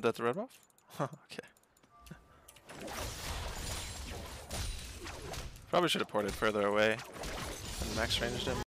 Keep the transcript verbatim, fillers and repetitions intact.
Isn't that the red buff? Okay. Probably should have ported further away and max ranged him.